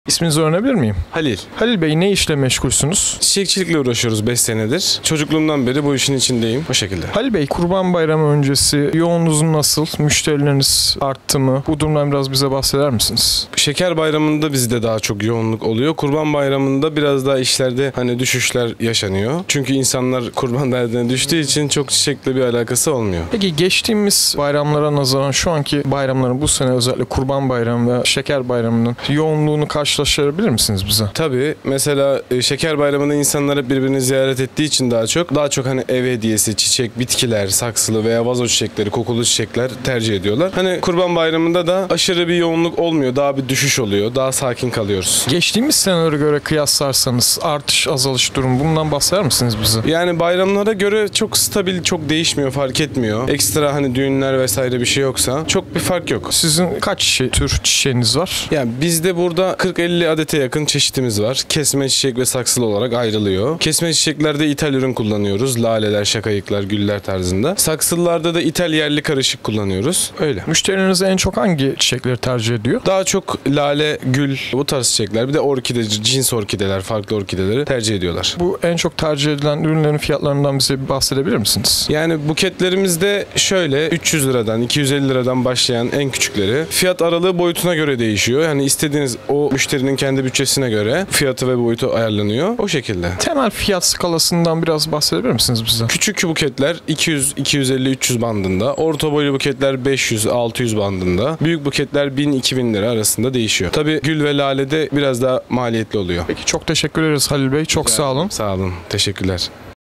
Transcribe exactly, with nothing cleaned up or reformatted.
İsminizi öğrenebilir miyim? Halil. Halil Bey, ne işle meşgulsünüz? Çiçekçilikle uğraşıyoruz beş senedir. Çocukluğumdan beri bu işin içindeyim. O şekilde. Halil Bey, Kurban Bayramı öncesi yoğunluğunuz nasıl? Müşterileriniz arttı mı? Bu durumdan biraz bize bahseder misiniz? Şeker bayramında bizde daha çok yoğunluk oluyor. Kurban bayramında biraz daha işlerde hani düşüşler yaşanıyor. Çünkü insanlar kurban derdine düştüğü için çok çiçekle bir alakası olmuyor. Peki geçtiğimiz bayramlara nazaran şu anki bayramların, bu sene özellikle Kurban Bayramı ve Şeker Bayramı'nın yoğunluğunu karşılaştırabilir misiniz bize? Tabii mesela e, şeker bayramında insanlar hep birbirini ziyaret ettiği için daha çok daha çok hani ev hediyesi, çiçek, bitkiler, saksılı veya vazo çiçekleri, kokulu çiçekler tercih ediyorlar. Hani kurban bayramında da aşırı bir yoğunluk olmuyor. Daha bir düşüş oluyor. Daha sakin kalıyoruz. Geçtiğimiz senelere göre kıyaslarsanız artış, azalış durum, bundan bahseder misiniz bize? Yani bayramlara göre çok stabil, çok değişmiyor, fark etmiyor. Ekstra hani düğünler vesaire bir şey yoksa çok bir fark yok. Sizin kaç çi- tür çiçeğiniz var? Yani bizde burada kırk elli adete yakın çeşitimiz var. Kesme çiçek ve saksılı olarak ayrılıyor. Kesme çiçeklerde ithal ürün kullanıyoruz. Laleler, şakayıklar, güller tarzında. Saksılılarda da ithal yerli karışık kullanıyoruz. Öyle. Müşterileriniz en çok hangi çiçekleri tercih ediyor? Daha çok lale, gül, bu tarz çiçekler. Bir de orkide, cins orkideler, farklı orkideleri tercih ediyorlar. Bu en çok tercih edilen ürünlerin fiyatlarından bize bir bahsedebilir misiniz? Yani buketlerimizde şöyle üç yüz liradan, iki yüz elli liradan başlayan en küçükleri. Fiyat aralığı boyutuna göre değişiyor. Yani istediğiniz o müşterinin kendi bütçesine göre fiyatı ve boyutu ayarlanıyor. O şekilde. Temel fiyat skalasından biraz bahsedebilir misiniz bize? Küçük buketler iki yüz, iki yüz elli, üç yüz bandında. Orta boylu buketler beş yüz, altı yüz bandında. Büyük buketler bin iki bin lira arasında değişiyor. Tabii gül ve lale de biraz daha maliyetli oluyor. Peki, çok teşekkür ederiz Halil Bey. Çok sağ olun. Sağ olun. Teşekkürler.